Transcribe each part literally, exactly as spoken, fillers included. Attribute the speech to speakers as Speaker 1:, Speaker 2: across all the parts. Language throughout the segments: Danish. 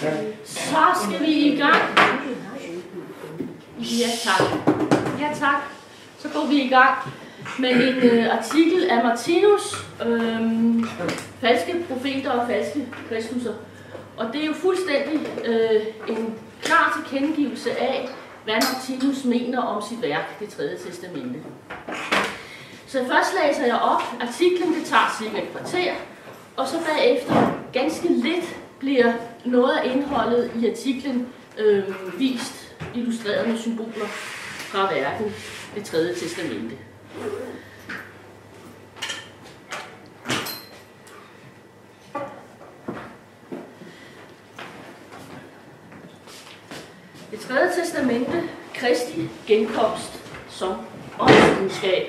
Speaker 1: Så skal vi i gang. Ja tak. Ja tak. Så går vi i gang med en øh, artikel af Martinus, øh, falske profeter og falske kristusser. Og det er jo fuldstændig øh, en klar tilkendegivelse af, hvad Martinus mener om sit værk, det tredje testamente. Så først læser jeg op. Artiklen det tager cirka et kvarter, og så bagefter ganske lidt bliver noget af indholdet i artiklen øh, vist, illustreret med symboler fra værket, det tredje testamente. Det tredje testamente, Kristi genkomst som åndsvidenskab.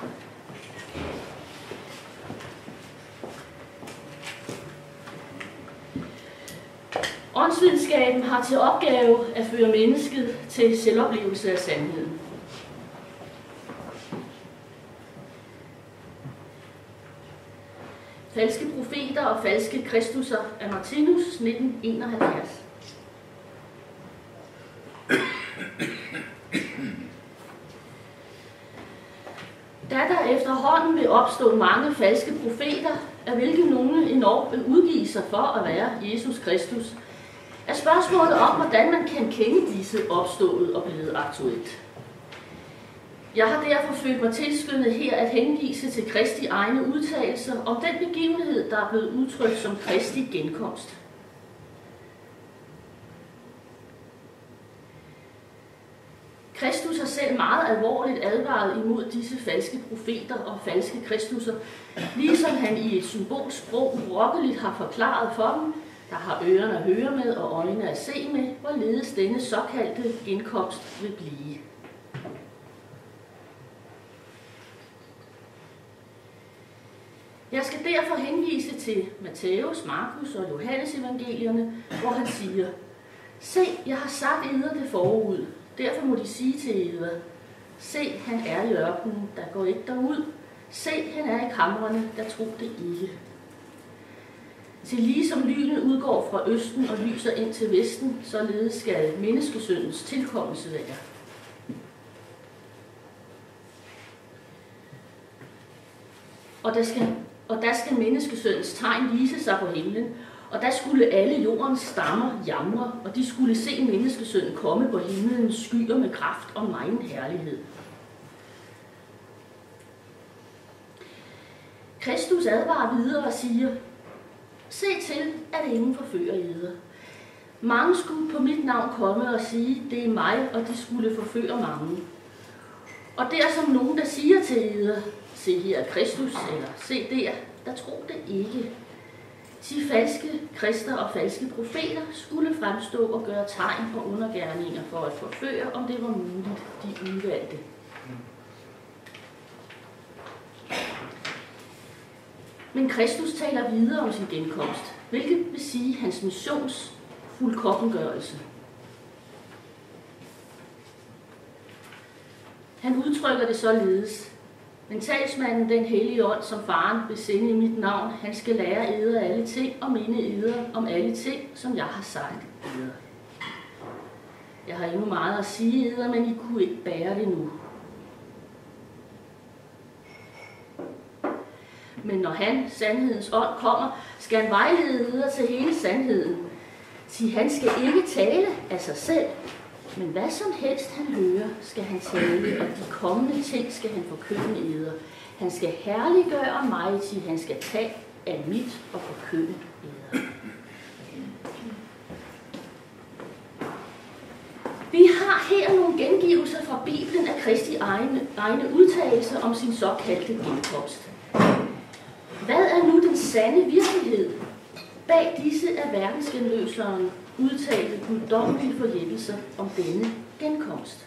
Speaker 1: Åndsvidenskaben har til opgave at føre mennesket til selvoplevelse af sandheden. Falske profeter og falske kristusser af Martinus, nitten enoghalvfjerds. Da der efterhånden vil opstå mange falske profeter, af hvilke nogle enormt vil udgive sig for at være Jesus Kristus, er spørgsmålet om, hvordan man kan kende disse opstået og blevet aktuelt. Jeg har derfor følt mig tilskyndet her at hengive sig til Kristi egne udtalelser om den begivenhed, der er blevet udtrykt som Kristi genkomst. Kristus har selv meget alvorligt advaret imod disse falske profeter og falske kristusser, ligesom han i et symbolsprog urokkeligt har forklaret for dem, der har ørerne at høre med og øjne at se med, hvorledes denne såkaldte genkomst vil blive. Jeg skal derfor henvise til Matthæus, Markus og Johannes evangelierne, hvor han siger: Se, jeg har sagt eder det forud. Derfor må de sige til eder: Se, han er i ørkenen, der går ikke derud. Se, han er i kamrene, der tro det ikke. Til lige som lynet udgår fra østen og lyser ind til vesten, således skal menneskesøndens tilkommelse være. Og der skal, og der skal menneskesøndens tegn vise sig på himlen, og der skulle alle jordens stammer jamre, og de skulle se menneskesønnen komme på himlens skyer med kraft og megen herlighed. Kristus advarer videre og siger: Se til, at ingen forfører eder. Mange skulle på mit navn komme og sige, det er mig, og de skulle forføre mange. Og der som nogen, der siger til eder, se her er Kristus, eller se der, der tror det ikke. De falske krister og falske profeter skulle fremstå og gøre tegn og undergerninger for at forføre, om det var muligt, de udvalgte. Men Kristus taler videre om sin genkomst, hvilket vil sige hans missions fuldkommengørelse. Han udtrykker det således: men talsmanden, den hellige ånd, som faren vil sende i mit navn, han skal lære eder alle ting og minde eder om alle ting, som jeg har sagt eder. Jeg har endnu meget at sige eder, men I kunne ikke bære det nu. Men når han, sandhedens ånd, kommer, skal han vejlede eder til hele sandheden. Sig, han skal ikke tale af sig selv, men hvad som helst han hører, skal han tale, og de kommende ting skal han forkynde eder. Han skal herliggøre mig, til han skal tage af mit og forkynde eder. Vi har her nogle gengivelser fra Bibelen af Kristi egne, egne udtalelser om sin såkaldte genkomst. Hvad er nu den sande virkelighed bag disse af verdensgenløseren udtalte guddommelige forjættelser om denne genkomst?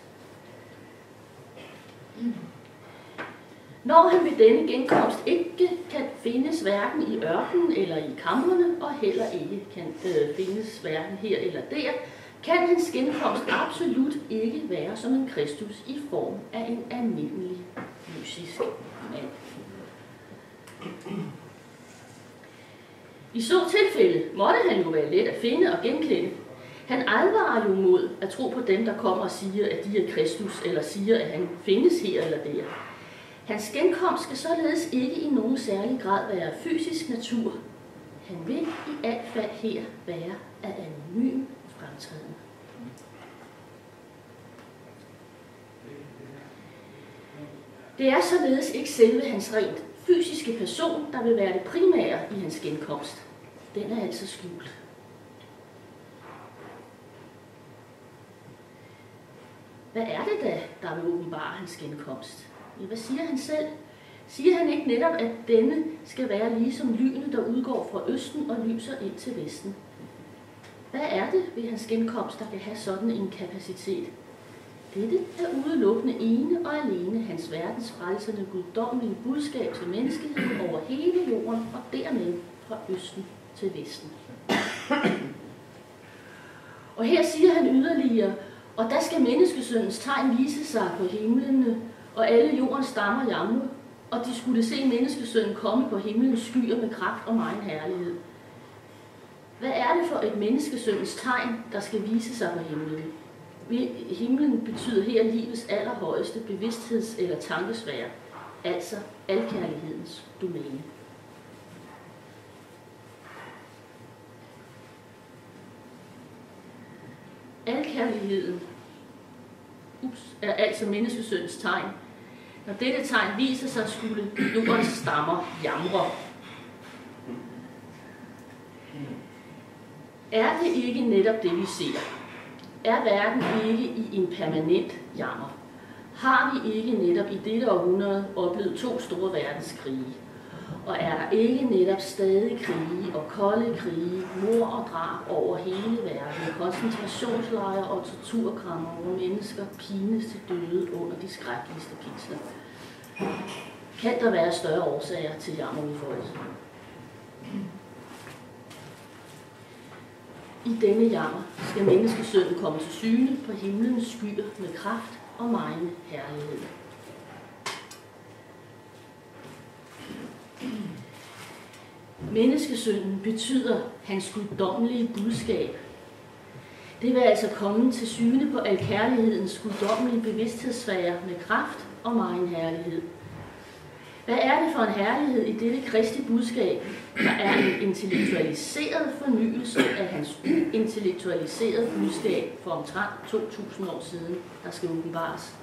Speaker 1: Når han ved denne genkomst ikke kan findes hverken i ørkenen eller i kamrene, og heller ikke kan øh, findes hverken her eller der, kan hans genkomst absolut ikke være som en Kristus i form af en almindelig fysisk mand. I så tilfælde måtte han jo være let at finde og genkende. Han advarer jo mod at tro på dem, der kommer og siger, at de er Kristus, eller siger, at han findes her eller der. Hans genkomst skal således ikke i nogen særlig grad være fysisk natur. Han vil i alt fald her være af anonym fremtræden. Det er således ikke selve hans rent fysiske person, der vil være det primære i hans genkomst. Den er altså skjult. Hvad er det da, der vil åbenbare hans genkomst? Ja, hvad siger han selv? Siger han ikke netop, at denne skal være ligesom lynet, der udgår fra østen og lyser ind til vesten? Hvad er det ved hans genkomst, der kan have sådan en kapacitet? Dette er udelukkende ene og alene hans verdens frelsende guddommelige budskab til menneskeheden over hele jorden og dermed fra østen til vesten. Og her siger han yderligere, og der skal menneskesøndens tegn vise sig på himlene, og alle jordens stammer jamre, og de skulle se menneskesønnen komme på himlens skyer med kraft og megen herlighed. Hvad er det for et menneskesøndens tegn, der skal vise sig på himlen? Himlen betyder her livets allerhøjeste bevidstheds- eller tankesfære, altså alkærlighedens domæne. Alkærligheden ups, er altså menneskesøndens tegn. Når dette tegn viser sig, skulle jordens stammer jamre. Er det ikke netop det, vi ser? Er verden ikke i en permanent jammer? Har vi ikke netop i dette århundrede oplevet to store verdenskrige? Og er der ikke netop stadig krige og kolde krige, mord og drab over hele verden, koncentrationslejre og torturkrammer, hvor mennesker pines til døde under de skrækkeligste pinsler? Kan der være større årsager til jammerudfoldelse? I denne jammer skal menneskesønnen komme til syne på himlens skyer med kraft og megen herlighed. Menneskesønnen betyder hans guddommelige budskab. Det vil altså komme til syne på alkærlighedens guddommelige bevidsthedssfære med kraft og megen herlighed. Hvad er det for en herlighed i dette kristi budskab, der er en intellektualiseret fornyelse af hans uintellektualiserede budskab for omtrent to tusind år siden, der skal åbenbares?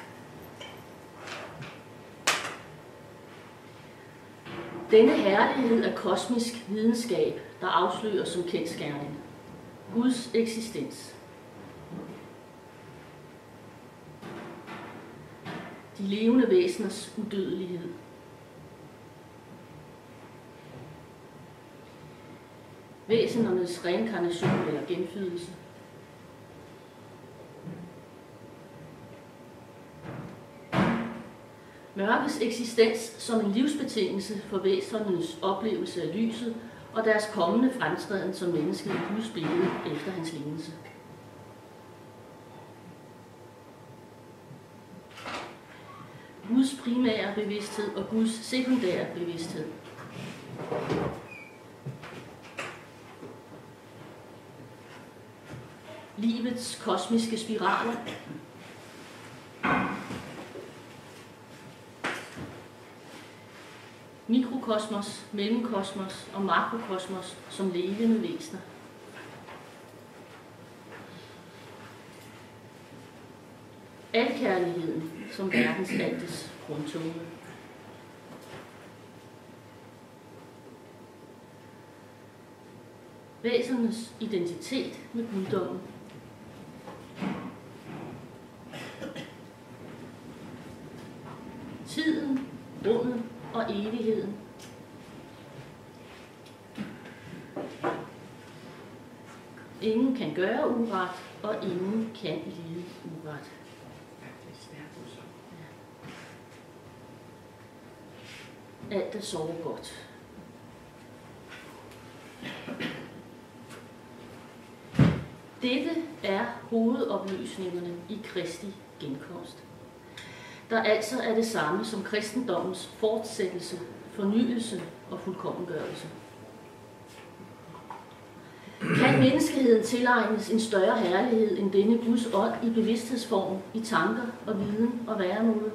Speaker 1: Denne herlighed er kosmisk videnskab, der afslører som kendsgerning Guds eksistens. De levende væseners udødelighed. Væsenernes reinkarnation eller genfødelse. Mørkets eksistens som en livsbetingelse for væsenernes oplevelse af lyset og deres kommende fremtræden som mennesket i Guds billede efter hans lignelse. Guds primære bevidsthed og Guds sekundære bevidsthed. Livets kosmiske spiraler. Mikrokosmos, mellemkosmos og makrokosmos som levende væsener. Alkærligheden som verdens altes grundtone. Væsenernes identitet med guddommen. Tiden, rummet og evigheden. Ingen kan gøre uret, og ingen kan lide uret. Alt er sover godt. Dette er hovedoplysningerne i Kristi genkomst, der altså er det samme som kristendommens fortsættelse, fornyelse og fuldkommengørelse. at menneskeheden tilegnes en større herlighed end denne Guds ånd i bevidsthedsform, i tanker og viden og væremåde.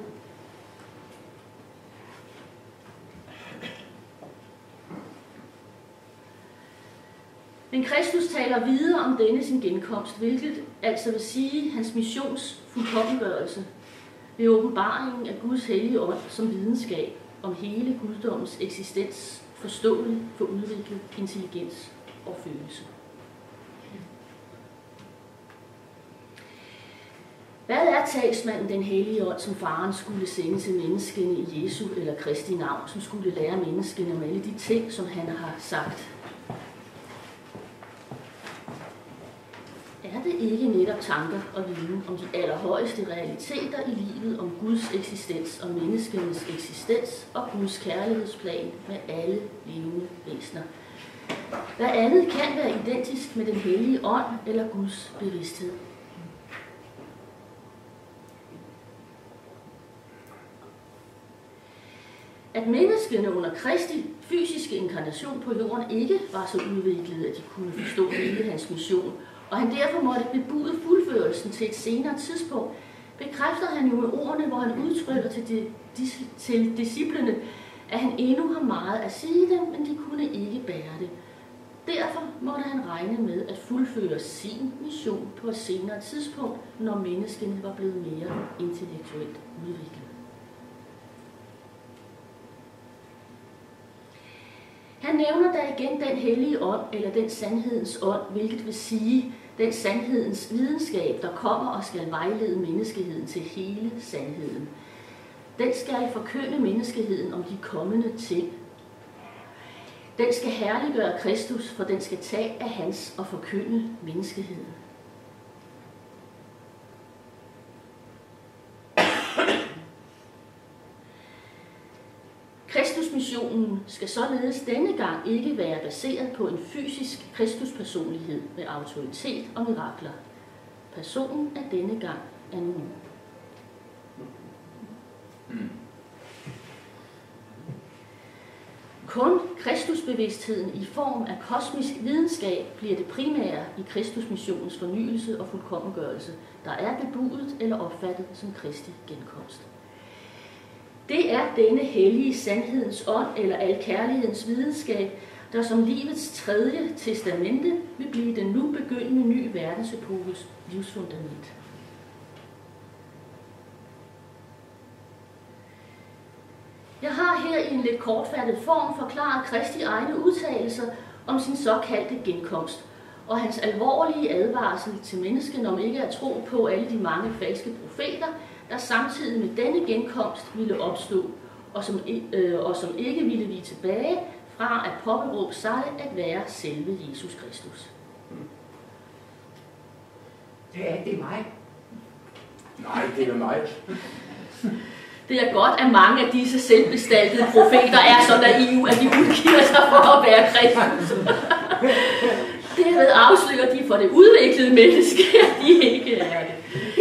Speaker 1: Men Kristus taler videre om denne sin genkomst, hvilket altså vil sige hans missions fuldkommengørelse ved åbenbaringen af Guds hellige ånd som videnskab om hele guddommens eksistens, forståelig for udviklet intelligens og følelse. Hvad er talsmanden den hellige ånd, som faren skulle sende til menneskene i Jesu eller Kristi navn, som skulle lære menneskene om alle de ting, som han har sagt? Er det ikke netop tanker og viden om de allerhøjeste realiteter i livet, om Guds eksistens og menneskenes eksistens og Guds kærlighedsplan med alle levende væsener? Hvad andet kan være identisk med den hellige ånd eller Guds bevidsthed? At menneskene under Kristi fysiske inkarnation på jorden ikke var så udviklede, at de kunne forstå hele hans mission, og han derfor måtte bebude fuldførelsen til et senere tidspunkt, bekræfter han jo med ordene, hvor han udtrykker til, de, de, til disciplene, at han endnu har meget at sige dem, men de kunne ikke bære det. Derfor måtte han regne med at fuldføre sin mission på et senere tidspunkt, når menneskene var blevet mere intellektuelt udviklet. Han nævner da igen den hellige ånd, eller den sandhedens ånd, hvilket vil sige den sandhedens videnskab, der kommer og skal vejlede menneskeheden til hele sandheden. Den skal forkynde menneskeheden om de kommende ting. Den skal herliggøre Kristus, for den skal tage af hans og forkynde menneskeheden. Kristusmissionen skal således denne gang ikke være baseret på en fysisk Kristuspersonlighed med autoritet og mirakler. Personen er denne gang anonym. Kun Kristusbevidstheden i form af kosmisk videnskab bliver det primære i Kristusmissionens fornyelse og fuldkommengørelse, der er bebudet eller opfattet som Kristi genkomst. Det er denne hellige sandhedens ånd eller alkærlighedens videnskab, der som livets tredje testamente vil blive den nu begyndende ny verdensepokes livsfundament. Jeg har her i en lidt kortfattet form forklaret Kristi egne udtalelser om sin såkaldte genkomst, og hans alvorlige advarsel til menneskene om ikke at tro på alle de mange falske profeter, der samtidig med denne genkomst ville opstå, og som, øh, og som ikke ville vige tilbage fra at påberåbe sig at være selve Jesus Kristus.
Speaker 2: Det er det mig.
Speaker 3: Nej, det er mig.
Speaker 1: Det er godt, at mange af disse selvbestaltede profeter er så naive, at de udgiver sig for at være Kristus. Derved afslører de for det udviklede menneske, at de ikke er det.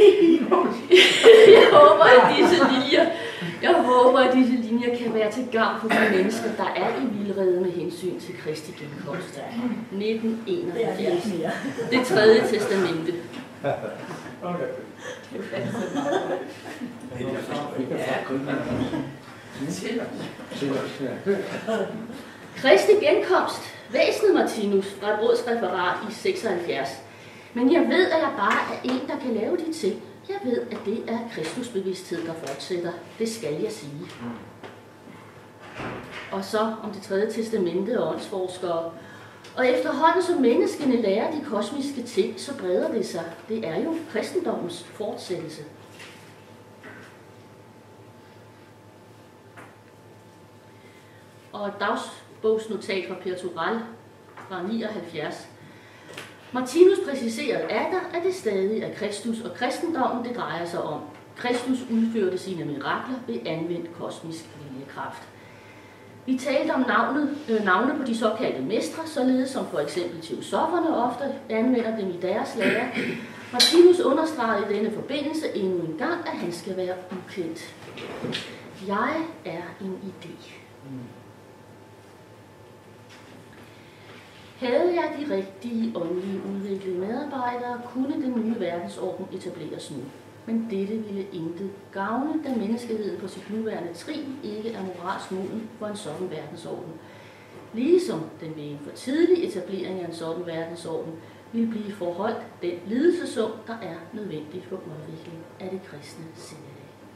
Speaker 1: Jeg håber, at disse linjer, jeg håber, at disse linjer kan være til gavn for de mennesker, der er i vildrede med hensyn til Kristi genkomst. nitten enoghalvfjerds. Det tredje testamente. Kristi genkomst, væsnet Martinus fra et rådsreferat i seksoghalvfjerds. Men jeg ved, at jeg bare er en, der kan lave de ting. Jeg ved, at det er Kristusbevidsthed, der fortsætter. Det skal jeg sige. Og så om det tredje testamente og åndsforskere. Og efterhånden som menneskene lærer de kosmiske ting, så breder det sig. Det er jo kristendommens fortsættelse. Og et dagsbogsnotat fra Per Turell fra nioghalvfjerds. Martinus præciserede atter, at det stadig er Kristus og kristendommen, det drejer sig om. Kristus udførte sine mirakler ved anvendt kosmisk viljekraft. Vi talte om navnet, øh, navne på de såkaldte mestre, således som for eksempel teosoferne ofte anvender dem i deres lære. Martinus understregede i denne forbindelse endnu en gang, at han skal være ukendt. Jeg er en idé. Havde jeg de rigtige åndelige kunne den nye verdensorden etableres nu. Men dette ville intet gavne, da menneskeheden på sit nuværende trin ikke er moralsk moden for en sådan verdensorden. Ligesom den ved en for tidlig etablering af en sådan verdensorden vil blive forholdt den lidelsessum, der er nødvendig for udvikling af det kristne sindelag.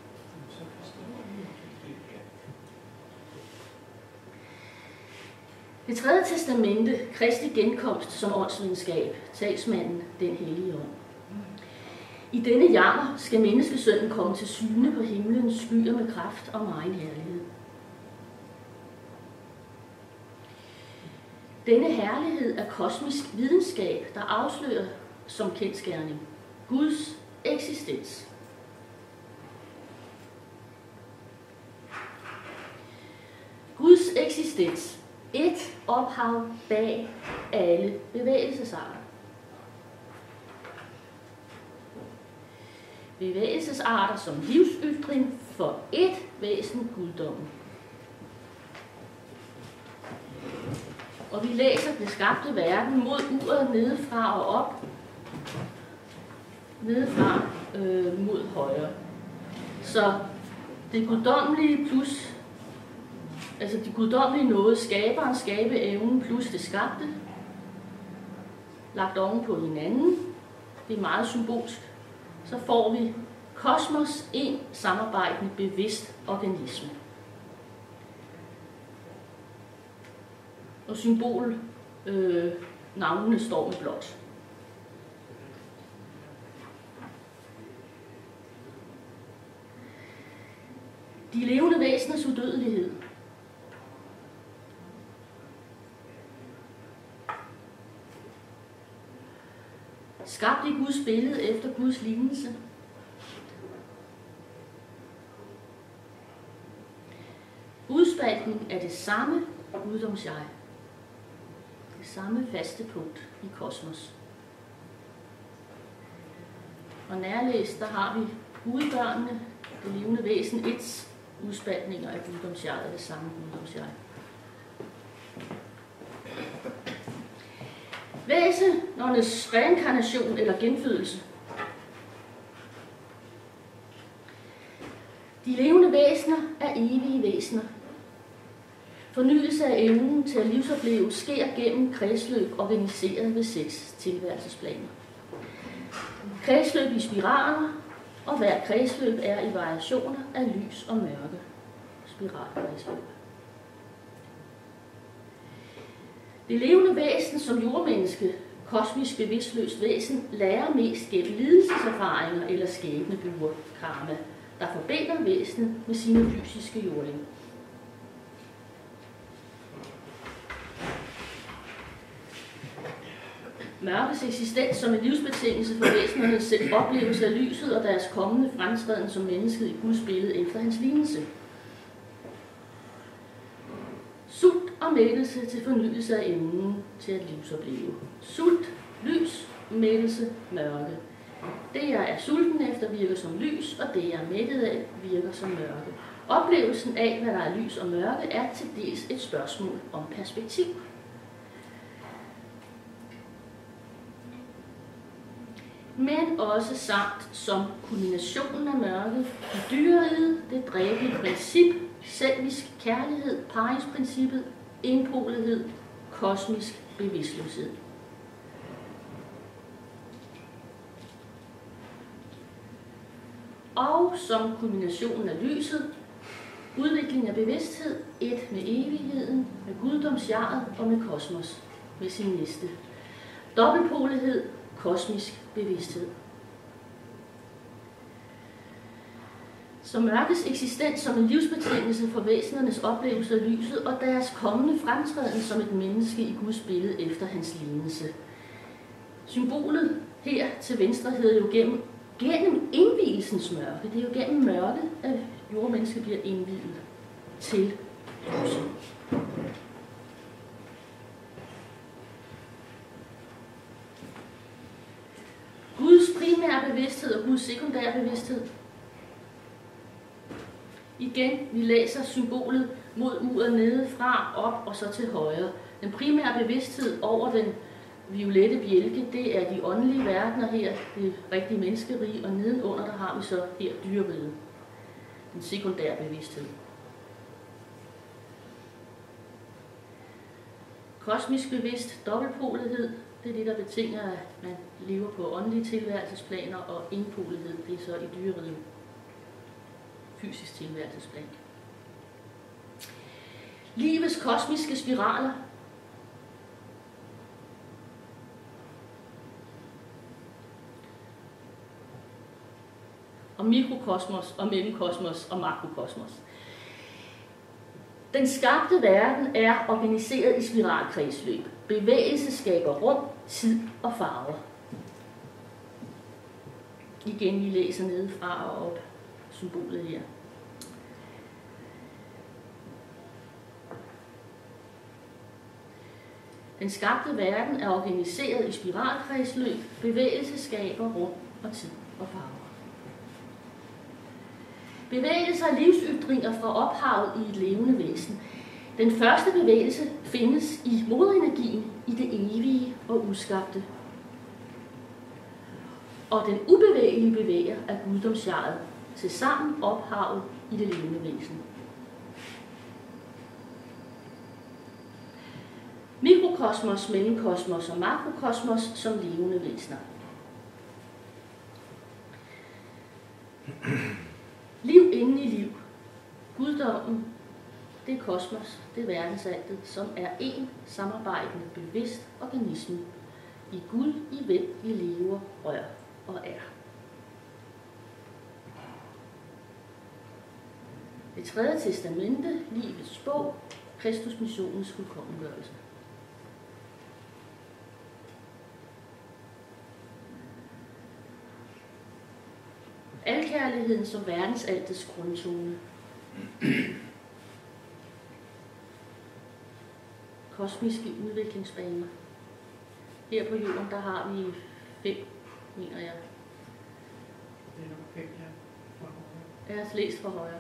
Speaker 1: Det tredje testamente, Kristi genkomst som åndsvidenskab, talsmanden den hellige ånd. I denne jammer skal menneskesønnen komme til syne på himlens skyer med kraft og megen herlighed. Denne herlighed er kosmisk videnskab, der afslører som kendsgerning Guds eksistens. Guds eksistens, et ophav bag alle bevægelsesarter. Bevægelsesarter som livsytring for et væsen guddommen. Og vi læser den skabte verden mod uret nedefra og op, nedefra øh, mod højre. Så det guddommelige plus, altså det guddommelige noget, skaberen, skabeevnen plus det skabte, lagt oven på hinanden, det er meget symbolsk, så får vi kosmos, en samarbejdende bevidst organisme. Og symbol, øh, navnene står med blåt. De levende væseners udødelighed. Skabt i Guds billede efter Guds lignelse. Udspaltning af det samme guddoms-jeg. Det samme faste punkt i kosmos. Og nærlæst, der har vi gudbørnene, det levende væsen, ets udspaltninger af guddoms-jeg og det samme guddoms-jeg. Væsenernes reinkarnation eller genfødelse. De levende væsener er evige væsener. Fornyelse af evnen til at livsopleve sker gennem kredsløb organiseret ved seks tilværelsesplaner. Kredsløb i spiraler, og hver kredsløb er i variationer af lys og mørke. Spiralkredsløb. Det levende væsen som jordmenneske, kosmisk bevidstløst væsen, lærer mest gennem lidelseserfaringer eller skæbnebuer, karma, der forbinder væsenet med sine fysiske jordling. Mørkets eksistens som en livsbetingelse for væsenernes oplevelse af lyset og deres kommende fremtræden som mennesket i Guds billede efter hans lignelse. Sult og mættelse til fornyelse af evnen til at livsopleve. Sult, lys, mættelse, mørke. Det jeg er sulten efter virker som lys, og det jeg er mættet af virker som mørke. Oplevelsen af, hvad der er lys og mørke, er til dels et spørgsmål om perspektiv. Men også samt som kulminationen af mørket, dyreriget, det dræbelige princip, selvisk kærlighed, paringsprincippet, enpolighed, kosmisk bevidstløshed. Og som kulminationen af lyset, udvikling af bevidsthed, et med evigheden, med guddomsjaret og med kosmos, med sin næste. Dobbeltpolighed, kosmisk bevidsthed. Så mørkets eksistens som en livsbetingelse for væsenernes oplevelse af lyset og deres kommende fremtræden som et menneske i Guds billede efter hans lignelse. Symbolet her til venstre hedder jo gennem, gennem indvielsens mørke. Det er jo gennem mørket, at jordmennesket bliver indviet til lyset. Guds primære bevidsthed og Guds sekundære bevidsthed. Igen, vi læser symbolet mod uret nedefra, op og så til højre. Den primære bevidsthed over den violette bjælke, det er de åndelige verdener her, det rigtige menneskerige, og nedenunder der har vi så her dyreriget, den sekundære bevidsthed. Kosmisk bevidst dobbeltpolighed, det er det, der betinger, at man lever på åndelige tilværelsesplaner, og enpolighed, det er så i dyreriget, fysisk tilværelsesplan. Livets kosmiske spiraler. Og mikrokosmos og mellemkosmos og makrokosmos. Den skabte verden er organiseret i spiralkredsløb. Bevægelse skaber rum, tid og farver. Igen, vi læser nedefra og op symbolet her. Den skabte verden er organiseret i spiralkredsløb. Bevægelse skaber rum og tid og farver. Bevægelser er livsytringer fra ophavet i et levende væsen. Den første bevægelse findes i moderenergien, i det evige og uskabte. Og den ubevægelige bevæger af guddomsjaret til sammen ophavet i det levende væsen. Mikrokosmos, mellemkosmos og makrokosmos som levende væsener. Liv inden i liv. Guddommen, det er kosmos, det er verdensaltet, som er en samarbejdende, bevidst organisme i Gud, i hvem vi lever, rør og er. Det tredje testamente, livets bog, Kristus missionens fuldkommengørelse. Alkærligheden som verdensaltets grundtone. Kosmiske udviklingsbaner. Her på jorden, der har vi fem, mener jeg.
Speaker 2: Det er nok fem, ja.
Speaker 1: Jeg har læst fra højre.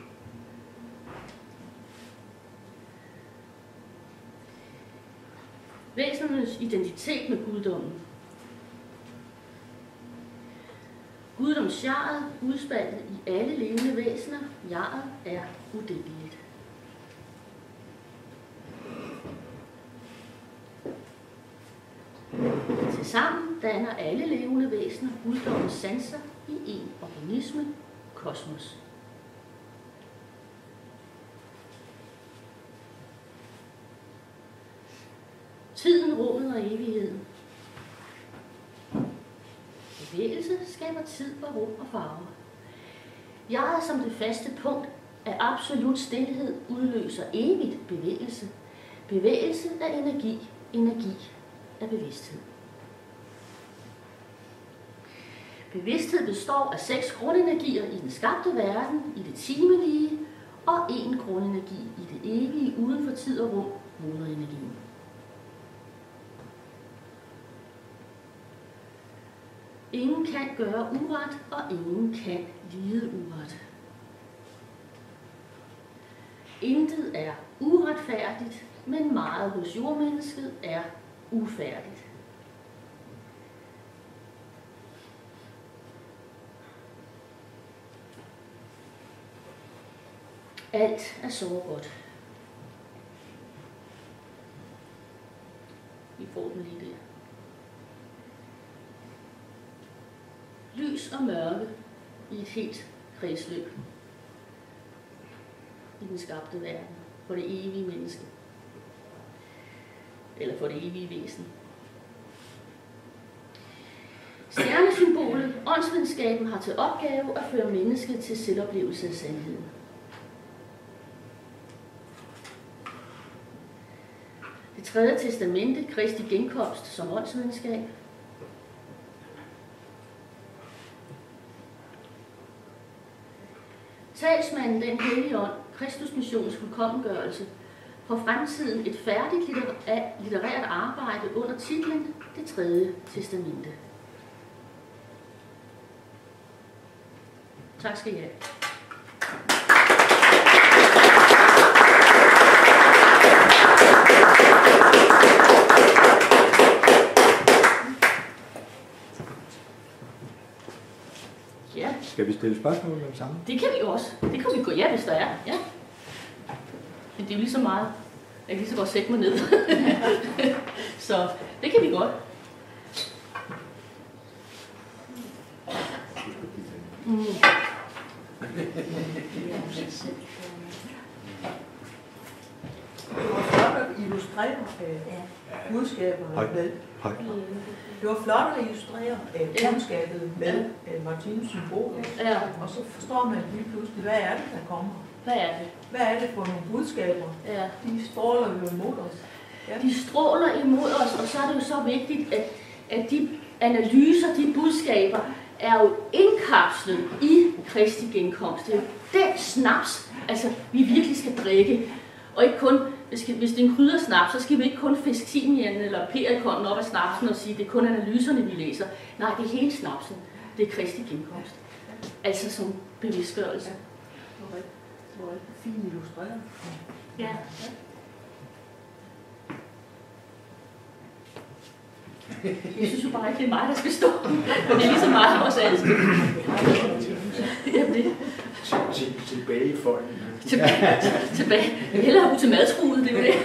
Speaker 1: Væsenernes identitet med guddommen. Guddomsjaret udspaltet i alle levende væsener. Jaret er udeleligt. Tilsammen danner alle levende væsener guddommens sanser i en organisme, kosmos. Tiden, rummet og evigheden. Bevægelse skaber tid og rum og farver. Jaret som det faste punkt af absolut stilhed udløser evigt bevægelse. Bevægelse af energi, energi af bevidsthed. Bevidsthed består af seks grundenergier i den skabte verden, i det timelige, og en grundenergi i det evige uden for tid og rum, moderenergien. Ingen kan gøre uret, og ingen kan lide uret. Intet er uretfærdigt, men meget hos jordmennesket er ufærdigt. Alt er sårbart. Vi får den lige der. Lys og mørke i et helt kredsløb i den skabte verden, for det evige menneske, eller for det evige væsen. Stjernesymbolet, åndsvidenskaben, har til opgave at føre mennesket til selvoplevelse af sandheden. Det tredje testamente, Kristi genkomst som åndsvidenskab. Talsmanden, den hellige ånd, Kristus missionens fuldkommengørelse, på fremtiden et færdigt litterært arbejde under titlen Det tredje testamente. Tak skal I have.
Speaker 4: Skal vi stille spørgsmål med det samme?
Speaker 1: Det kan vi jo også. Det kan vi gå, ja, hvis der er. Ja. Men det er jo lige så meget. Jeg kan lige så godt sætte mig ned. Så det kan vi godt. Mm.
Speaker 2: Det var flot at illustrere øh, budskabet med.
Speaker 4: Høj.
Speaker 2: Det var flot at illustrere øh, budskabet med øh, Martinus symbol.
Speaker 1: Ja.
Speaker 2: Og så forstår man lige pludselig, hvad er det, der kommer?
Speaker 1: Hvad er det?
Speaker 2: Hvad er det for nogle budskaber?
Speaker 1: Ja.
Speaker 2: De stråler jo imod os. Ja.
Speaker 1: De stråler imod os, og så er det jo så vigtigt, at, at de analyser, de budskaber, er jo indkapslet i Kristi genkomst. Det er jo den snaps, altså vi virkelig skal drikke. Og ikke kun, hvis det er en kryddersnaps, så skal vi ikke kun fiske timianen eller perikonen op af snapsen og sige, at det er kun analyserne, vi læser. Nej, det er hele snapsen. Det er Kristi genkomst. Altså som bevidstgørelse.
Speaker 2: Det var rigtig fint illustreret.
Speaker 1: Ja. Jeg synes jo bare ikke, det er mig, der skal stå. Men det er lige så meget os alle. Jamen det.
Speaker 3: Tilbage i folden.
Speaker 1: Tilbage. Tilbage. Hellere ud til madskruet, det er jo det.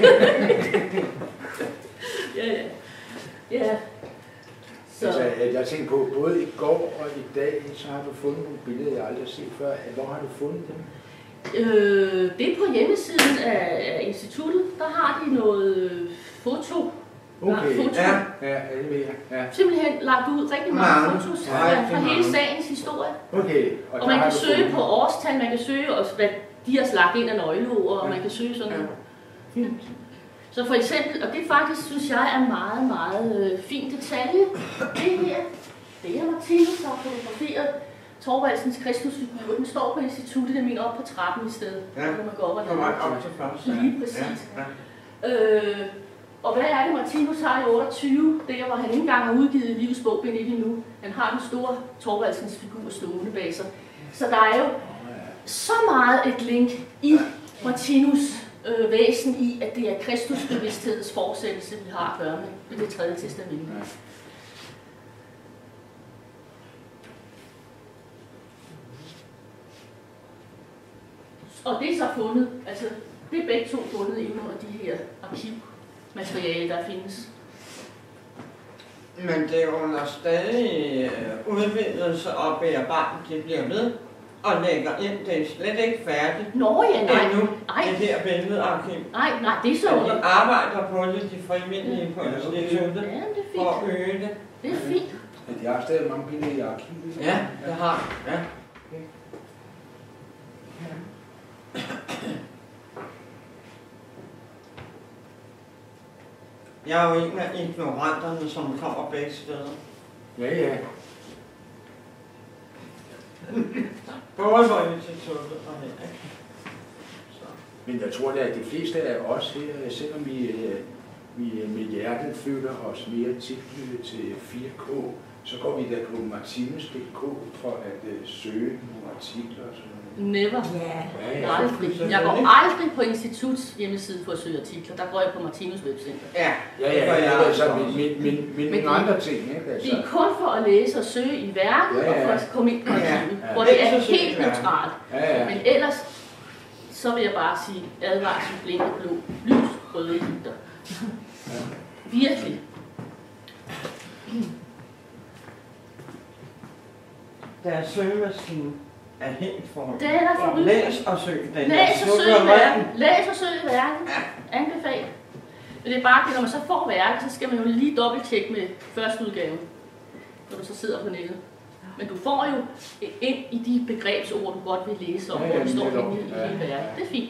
Speaker 1: Ja, ja. Ja. Så.
Speaker 3: Altså, jeg tænker på, både i går og i dag, så har du fundet nogle billeder, jeg aldrig har set før. Hvor har du fundet dem?
Speaker 1: Øh, det er på hjemmesiden af, af instituttet. Der har de noget foto.
Speaker 3: Okay,
Speaker 1: foto.
Speaker 3: ja, ja, det ved jeg. Ja.
Speaker 1: Simpelthen lagt ud rigtig mange
Speaker 3: mange.
Speaker 1: fotos
Speaker 3: Ja,
Speaker 1: ja, fra hele sagens historie.
Speaker 3: Okay.
Speaker 1: Og, og man kan søge på årstal, man kan søge også, hvad de har lagt ind af nøgleord, og ja. Man kan søge sådan noget. Ja. Så for eksempel, og det faktisk synes jeg er meget, meget øh, fin detalje, det her, det er Martinus, der har fotograferet Thorvaldsens Kristusfigur. Den står på instituttet, der mener op på trappen i stedet, ja. Når man går op og
Speaker 2: der. Op til først.
Speaker 1: Lige præcis. Ja. Ja. Øh, og hvad er det, Martinus har i otteogtyve, der hvor han ikke engang har udgivet Livets bog, bind et endnu. Han har den store Thorvaldsens figur stående bag sig. Så der er jo så meget et link i Martinus' øh, væsen i, at det er Kristusbevidsthedens fortsættelse, vi har at gøre med i det tredje testamente. Ja. Og det er så fundet, altså det er begge to fundet inden under de her arkivmateriale, der findes.
Speaker 5: Men det er under stadig udvidelse og bearbejdet, det bliver ved og lægger ind. Det er slet ikke færdigt.
Speaker 1: Nå ja, nej.
Speaker 5: Endnu,
Speaker 1: nej.
Speaker 5: det her billedarkiv.
Speaker 1: Nej, nej, det er så under.
Speaker 5: De arbejder på det, de frivillige på instituttet,
Speaker 1: ja, det er fint.
Speaker 5: For at øge det.
Speaker 1: Det er fint.
Speaker 3: Men de har stadig mange billeder i arkivet.
Speaker 5: Ja, det har ja. Jeg er jo en af ignoranterne, som kommer begge steder.
Speaker 3: Ja, ja.
Speaker 5: Både på instituttet og her, ikke? Så.
Speaker 3: Men jeg tror, at de fleste af os her, selvom vi, vi med hjertet føler os mere tilknyttet til fire K, så går vi da på martinus punktum d k for at uh, søge nogle artikler og sådan noget.
Speaker 1: Never.
Speaker 3: Ja, ja.
Speaker 1: Aldrig. Jeg går aldrig på instituts hjemmeside for at søge artikler. Der går jeg på Martinus webcenter.
Speaker 5: Ja,
Speaker 3: ja, ja, ja, ja altså, men, men, men, men nogle andre ting, ikke? Altså.
Speaker 1: Det er kun for at læse og søge i værket, ja, ja. Og for at komme ind på arkivet, ja, ja. Hvor det er helt neutralt.
Speaker 3: Ja, ja.
Speaker 1: Men ellers, så vil jeg bare sige, advarsel, blinde, blå, lys, røde lygter. Ja. Virkelig.
Speaker 5: Deres søgemaskine er helt for.
Speaker 1: Det er for
Speaker 5: Læs og søg den.
Speaker 1: Læs og søg i værken. Læs og søg i værken. Anbefal. Men det er bare det, når man så får værket, så skal man jo lige dobbelttjekke med første udgave, når du så sidder på nettet. Men du får jo ind i de begrebsord, du godt vil læse om, ja, ja, hvor det står inde i hele værket. Det er fint.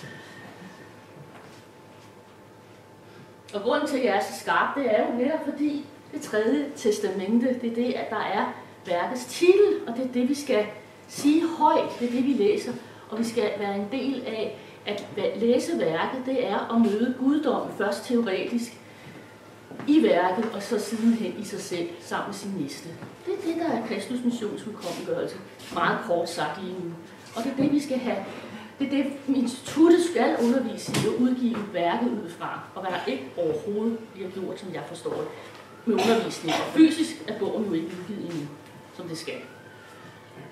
Speaker 1: Og grunden til, at jeg er så skarp, det er jo netop fordi det tredje testamente, det er det, at der er værkets titel, og det er det, vi skal sige højt, det er det, vi læser. Og vi skal være en del af at læse værket, det er at møde guddommen først teoretisk i værket, og så sidenhen i sig selv, sammen med sin næste. Det er det, der er Kristus missions udkommengørelse, meget kort sagt lige nu. Og det er det, vi skal have. Det er det, instituttet skal undervise i og udgive værket ud fra, og hvad der ikke overhovedet bliver gjort, som jeg forstår det, med undervisning. Og fysisk er bogen jo ikke udgivet endnu, som det skal. Ja.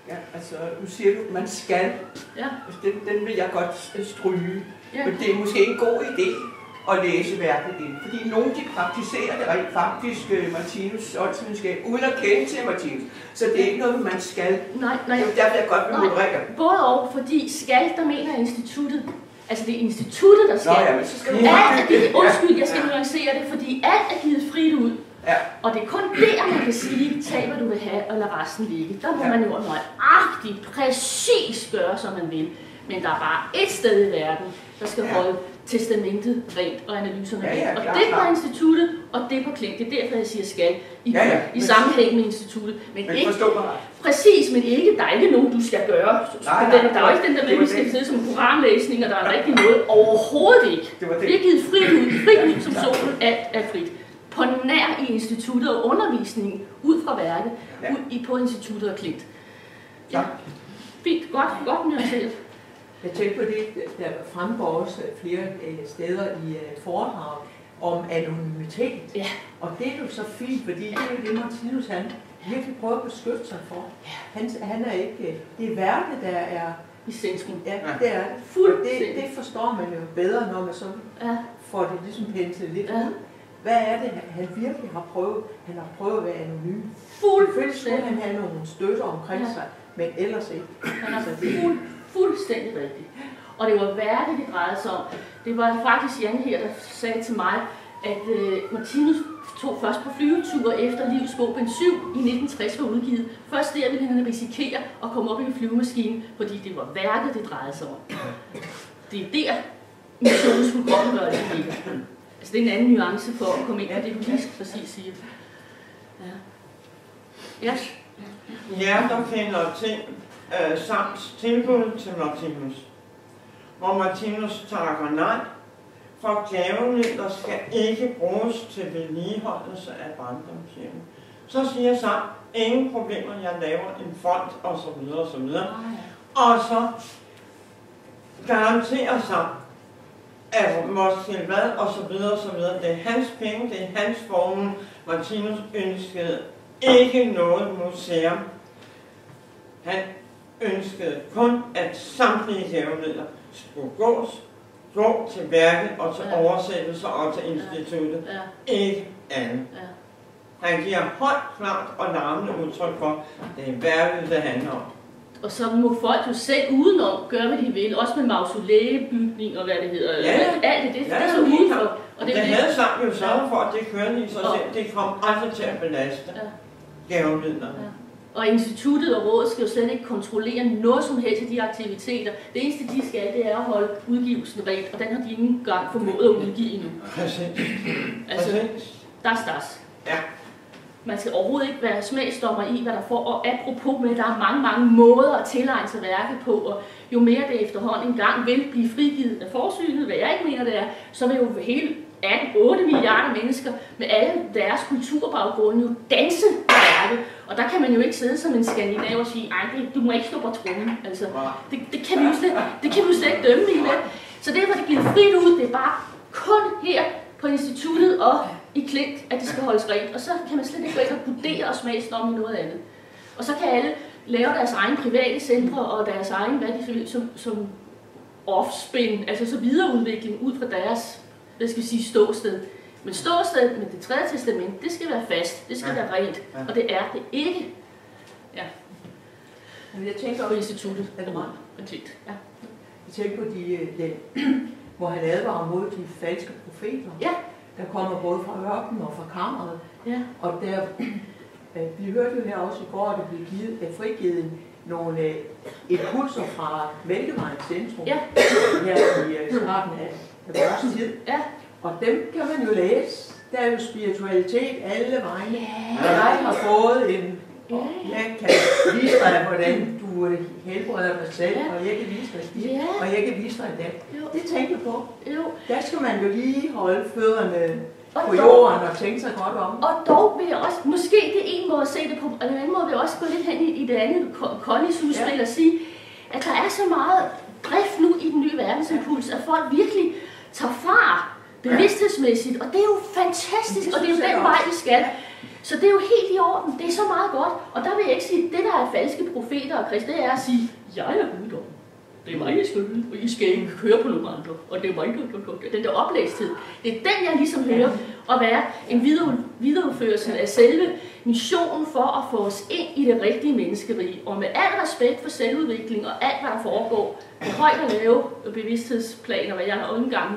Speaker 2: Ja, altså, nu siger du, man skal.
Speaker 1: Ja.
Speaker 2: Den, den vil jeg godt stryge.
Speaker 1: Ja.
Speaker 2: Men det er måske en god idé at læse værket ind. Fordi nogen, de praktiserer det rent faktisk, Martinus åndsvidenskab, uden at kende til Martinus. Så det er ikke noget, man skal.
Speaker 1: Nej, nej.
Speaker 2: Det er derfor, jeg godt vil moderere.
Speaker 1: Både og, fordi skal, der mener instituttet, altså det er instituttet, der skal.
Speaker 2: Nå ja, men så skal du
Speaker 1: alt er givet, undskyld, jeg skal nuancere det, fordi alt er givet frit ud.
Speaker 2: Ja.
Speaker 1: Og det er kun der, man kan sige, tag hvad du vil have, og lad resten ligge. Der må ja. man jo nøjagtigt præcis gøre, som man vil. Men der er bare et sted i verden, der skal ja. holde testamentet rent og analyserne
Speaker 2: ja, ja,
Speaker 1: rent. Og
Speaker 2: klar,
Speaker 1: det er på
Speaker 2: klar.
Speaker 1: instituttet, og det er på Klint. Det er derfor, jeg siger skal i,
Speaker 2: ja, ja.
Speaker 1: i sammenhæng med instituttet. Men,
Speaker 2: men
Speaker 1: ikke,
Speaker 2: mig.
Speaker 1: præcis, men ikke, der er ikke nogen, du skal gøre.
Speaker 2: Nej,
Speaker 1: nej,
Speaker 2: nej,
Speaker 1: der er jo ikke den der med, at vi skal sidde som programlæsning, og der er rigtig noget. Overhovedet ikke.
Speaker 2: Det, var det.
Speaker 1: det er givet frit ud, frit ud som solen, alt er frit. På nær i instituttet og undervisningen, ud fra værket,
Speaker 2: ja.
Speaker 1: ud i, på instituttet og Klint. Ja,
Speaker 2: ja.
Speaker 1: fint, godt, godt nuanceret.
Speaker 2: Jeg tænkte på det, der fremgår også flere steder i foredrag om anonymitet.
Speaker 1: Ja.
Speaker 2: Og det er jo så fint, fordi det er jo det, Martinus han virkelig prøver at beskytte sig for. Han, han er ikke, det er værket, der er
Speaker 1: i centrum.
Speaker 2: Ja, det er det. det. Det forstår man jo bedre, når man så ja. får det ligesom penslet lidt ja. ud. Hvad er det, han virkelig har prøvet? Han har prøvet at være anonym. Selvfølgelig skulle han have nogle støtter omkring ja. sig, men ellers ikke.
Speaker 1: Han er fuld, fuldstændig rigtigt. Og det var værket, det drejede sig om. Det var faktisk Jan her, der sagde til mig, at uh, Martinus tog først på flyvetur efter Livets bog, bind syv i nitten tres var udgivet. Først der ville han risikere at komme op i en flyvemaskine, fordi det var værket, det drejede sig om. Det er der, missionens fuldkommengørelse ligger. Altså det er en anden nuance for at komme ind på det, du lige præcis siger. Ja. Yes.
Speaker 5: Ja, der kender til øh, samt tilbud til Martinus, hvor Martinus takker nej, for gavemidler skal ikke bruges til vedligeholdelse af barndomshjemmet. Så siger Sam, ingen problemer, jeg laver en fond, og så videre, og så videre. Og så garanterer Sam, at vores til hvad, og så videre, og så videre. Det er hans penge, det er hans formel. Martinus ønskede ikke noget museum. Han ønskede kun, at samtlige gavemidler skulle gås, gå til værket og til ja. oversættelser og til instituttet. Ja. Ikke andet. Ja. Han giver højt, klart og larmende udtryk for, det er værket, det handler om.
Speaker 1: Og så må folk jo selv udenom gøre, hvad de vil. Også med mausolæebygning og hvad det hedder.
Speaker 5: Ja,
Speaker 1: alt det, det,
Speaker 5: ja,
Speaker 1: det er så udenfor. Og
Speaker 5: det, det havde sammen jo sørget for, at det kørte i sig selv. Det kom aldrig til at belaste ja. gavemidlerne. Ja.
Speaker 1: Og instituttet og rådet skal jo slet ikke kontrollere noget som helst af de aktiviteter. Det eneste, de skal, det er at holde udgivelsen rent, og den har de ikke engang formået at udgive endnu.
Speaker 5: Præcis.
Speaker 1: Altså, der er stas.
Speaker 5: Ja.
Speaker 1: Man skal overhovedet ikke være smagsdommer i, hvad der får. Og apropos med, der er mange, mange måder at tilegne sig værket på, og jo mere det efterhånden engang vil blive frigivet af forsynet, hvad jeg ikke mener det er, så vil jo hele atten otte milliarder mennesker med alle deres kulturbaggrunde jo danse på værket. Og der kan man jo ikke sidde som en skandinav og sige, ej, du må ikke stå på trummen. Altså, det, det, kan vi jo slet, det kan vi jo slet ikke dømme i med. Så derfor er det givet frit ud, det er bare kun her på instituttet og i Klint, at det skal holdes rent. Og så kan man slet ikke gå ind og vurdere og smagsdomme i noget andet. Og så kan alle lave deres egen private centre og deres egen, hvad de vil, som, som offspin, altså så videreudvikling ud fra deres, hvad skal vi sige, ståsted. Men ståstedet med det tredje testament, det skal være fast, det skal ja. være rent, ja. og det er det ikke. Ja.
Speaker 2: Jeg tænker
Speaker 1: på instituttet.
Speaker 2: Er det meget?
Speaker 1: Ja.
Speaker 2: Jeg tænker på de, de hvor han advarer mod de falske profeter.
Speaker 1: Ja.
Speaker 2: Der kommer både fra ørkenen og fra kammeret.
Speaker 1: Ja.
Speaker 2: Og der, vi hørte jo her også i går, at der blev givet, frigivet nogle impulser fra Mælkevejens centrum.
Speaker 1: Ja.
Speaker 2: Her i starten af, af vores tid.
Speaker 1: Ja.
Speaker 2: Og dem kan man jo læse. Der er jo spiritualitet alle vegne.
Speaker 1: Ja.
Speaker 2: Og jeg har fået en, og jeg kan vise dig, hvordan du helbreder dig selv, ja. og jeg kan vise dig dit, ja. og jeg kan vise dig den. Det tænker jeg på. Jo. Der skal man jo lige holde fødderne og på dog, jorden og tænke sig godt om.
Speaker 1: Og dog vil jeg også, måske det er en måde at se det på, og den anden måde vil jeg også gå lidt hen i, i det andet Connies udspil ja. og sige, at der er så meget drift nu i den nye verdensimpuls, at folk virkelig tager fra bevidsthedsmæssigt, og det er jo fantastisk, og det er jo den vej, vi skal. Så det er jo helt i orden, det er så meget godt, og der vil jeg ikke sige, at det der er falske profeter og kristne, det er at sige, jeg er guddom. Det er mig, I skal, og I skal ikke køre på nogle andre, og det er mig, den der oplægstid. Det er den, jeg ligesom hører, at være en videreudførelse af selve missionen for at få os ind i det rigtige menneskerige, og med al respekt for selvudvikling og alt, hvad der foregår, på højt og lave bevidsthedsplaner, hvad jeg har omgang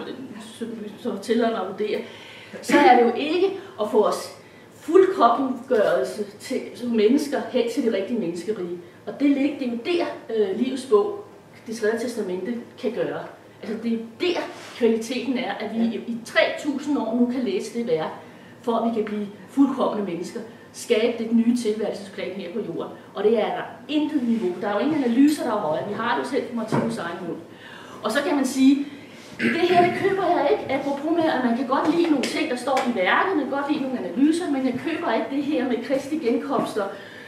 Speaker 1: så tillader mig at vurdere, så er det jo ikke at få os fuldkommengørelse til, som mennesker hen til det rigtige menneskerige. Og det, det er jo der, øh, livets bog, det tredje testamente, kan gøre. Altså det er der, kvaliteten er, at vi i, i tre tusind år nu kan læse det værk, for at vi kan blive fuldkomne mennesker, skabe det nye tilværelsesplan her på jorden. Og det er der intet niveau. Der er jo ingen analyser, der er højere. Vi har det jo selv på Martinus egen mund. Og så kan man sige, det her det køber jeg ikke, apropos med, at man kan godt lide nogle ting, der står i værket, man kan godt lide nogle analyser, men jeg køber ikke det her med Kristi genkomster.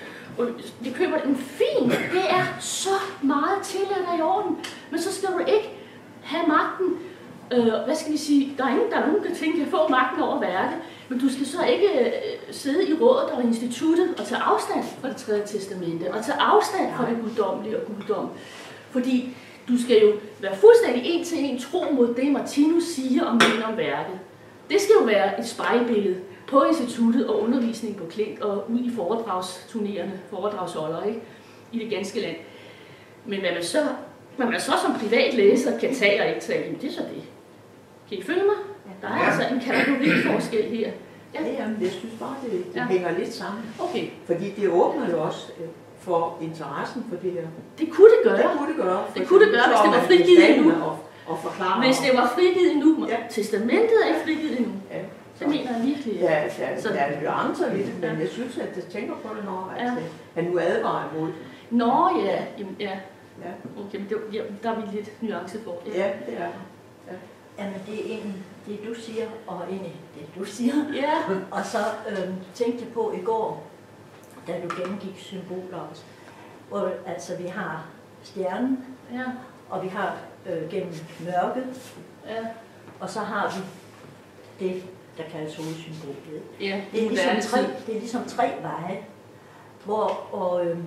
Speaker 1: Jeg køber det en fin, det er så meget tilladt i orden, men så skal du ikke have magten, øh, hvad skal vi sige, der er ingen, der er nogen, der tænker, kan få magten over værket, men du skal så ikke øh, sidde i rådet og instituttet og tage afstand fra det tredje testamente, og tage afstand fra det guddommelige og guddom, fordi du skal jo være fuldstændig en til en tro mod det, Martinus siger om det om værket. Det skal jo være et spejlbillede på instituttet og undervisning på Klink og ud i foredragsturnerende foredragsholdere, ikke? I det ganske land. Men hvad man så, hvad man så som privat læser kan tage og ikke tage, det er så det. Kan I følge mig? Der er ja. altså en kategoriforskel her.
Speaker 2: Ja, ja, men jeg synes bare, det, det ja. hænger lidt sammen.
Speaker 1: Okay.
Speaker 2: Fordi det åbner jo også for interessen for det her.
Speaker 1: Det kunne det gøre.
Speaker 2: Det kunne det gøre.
Speaker 1: Det kunne det gøre, hvis det var frigivet endnu.
Speaker 2: Og, og forklare
Speaker 1: hvis det var frigivet endnu.
Speaker 2: Ja.
Speaker 1: Testamentet er ikke frigivet endnu. Ja. Det mener jeg virkelig.
Speaker 2: Ja, der, der er nuancer i det, men ja. jeg synes, at jeg tænker på det, når ja. at han nu advarer imod.
Speaker 1: Nå ja, jamen, ja.
Speaker 2: ja.
Speaker 1: Okay, men det, ja, der er vi lidt nuance for.
Speaker 2: Ja, ja det er
Speaker 4: ja. Jamen det er egentlig det, du siger, og egentlig det, du siger.
Speaker 1: Ja.
Speaker 4: Og så øhm, tænkte jeg på i går, da du gennemgik symboler, hvor altså vi har stjernen,
Speaker 1: ja.
Speaker 4: og vi har øh, gennem mørket,
Speaker 1: ja.
Speaker 4: og så har vi det, der kaldes hovedsymbolet.
Speaker 1: Ja,
Speaker 4: det, er ligesom tre, det er ligesom tre veje, hvor og, øh,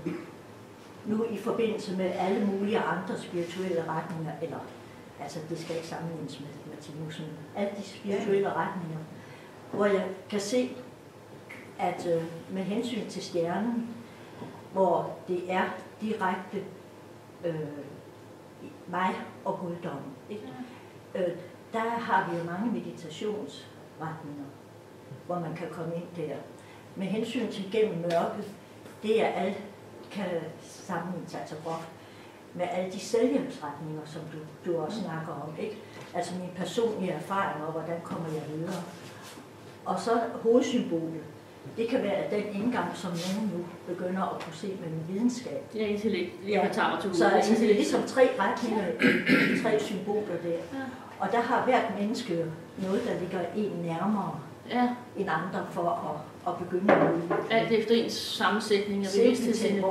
Speaker 4: nu i forbindelse med alle mulige andre spirituelle retninger, eller altså det skal ikke sammenlignes med Martinus, men alle de spirituelle ja. retninger, hvor jeg kan se, at øh, med hensyn til stjernen, hvor det er direkte øh, mig og guddommen, ikke? Ja. Øh, der har vi jo mange meditationsretninger, hvor man kan komme ind der. Med hensyn til gennem mørket, det er alt, kan sammenlignes altså godt med alle de selvhjælpsretninger, som du, du også snakker om, ikke? Altså mine personlige erfaringer, og hvordan kommer jeg videre. Og så hovedsymbolet, det kan være den indgang, som nogen nu begynder at kunne se med en videnskab.
Speaker 1: Ja, intellekt. Ja,
Speaker 4: så altså, det er ligesom tre retninger, tre symboler der. Ja. Og der har hvert menneske noget, der ligger en nærmere
Speaker 1: ja.
Speaker 4: end andre for at, at begynde at udvikle.
Speaker 1: Alt efter ens sammensætning og bevidsthedsenergi.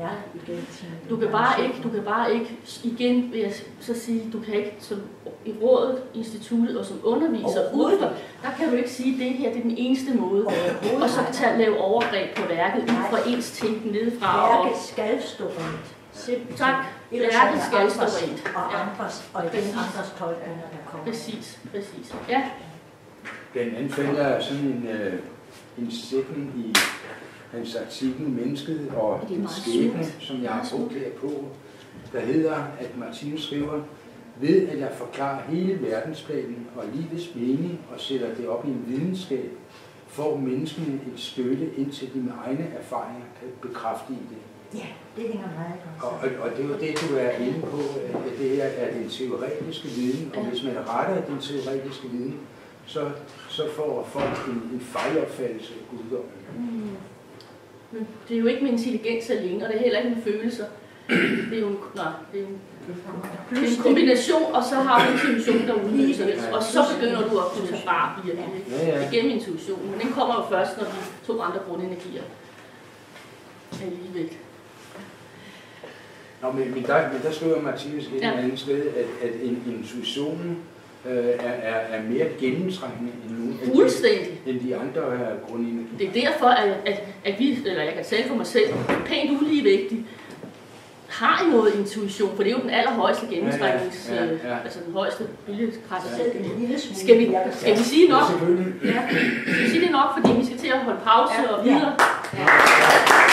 Speaker 1: Du kan bare ikke, du kan bare ikke, igen vil jeg så sige, du kan ikke som i rådet, instituttet og som underviser udfor, der kan du ikke sige, at det her det er den eneste måde, og så tage, lave overgreb på værket ud fra ens tænken nedefra.
Speaker 4: Værket skal stå rent. Simpelthen.
Speaker 1: Tak. Værket skal stå rent.
Speaker 4: Og andres, og igen andres tolkninger, der kommer.
Speaker 1: Præcis, præcis. Ja.
Speaker 3: Den anfælder sådan en, øh, en sætning i hans artikel Mennesket og den skæbne, som jeg har brugt her på, der hedder, at Martinus skriver, ved at jeg forklarer hele verdensplanen og livets mening og sætter det op i en videnskab, får menneskene et støtte, indtil de med egne erfaringer kan bekræfte i det.
Speaker 4: Ja, det hænger meget
Speaker 3: og, og, og det er jo det, du er inde på, at det her er den teoretiske viden, og hvis man retter den teoretiske viden, så, så får folk en, en fejlopfattelse af guddommen.
Speaker 1: Mm. Men det er jo ikke med intelligens alene, og det er heller ikke med følelser. Det er jo en, nej, det er en, det er en kombination, og så har du intuition, der udløser det, og så begynder du at kunne tage far virkelig. Ja, ja. Igennem intuitionen, men den kommer jo først, når de to andre grundenergier alligevel.
Speaker 3: Nå, men, men, der, men der skriver Martinus et eller andet sted, at, at en intuitionen øh, er, er, er mere gennemtrængende end nogen
Speaker 1: Fuldstændig.
Speaker 3: end de andre uh, grundenergi.
Speaker 1: Det er derfor, at, at, at vi, eller jeg kan tale for mig selv, pænt uligevægtigt, har I noget intuition, for det er jo den allerhøjeste gennemtræknings, ja, ja, ja, ja. altså den højeste bølgekraft.
Speaker 4: Ja.
Speaker 1: Skal vi, skal vi sige nok?
Speaker 3: Ja, selvfølgelig.
Speaker 1: Ja. Skal vi sige det nok, fordi vi skal til at holde pause ja. og videre?
Speaker 4: Ja. Ja.